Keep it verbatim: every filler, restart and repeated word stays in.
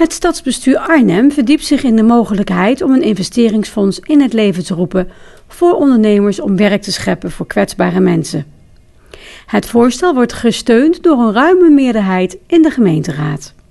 Het stadsbestuur Arnhem verdiept zich in de mogelijkheid om een investeringsfonds in het leven te roepen voor ondernemers om werk te scheppen voor kwetsbare mensen. Het voorstel wordt gesteund door een ruime meerderheid in de gemeenteraad.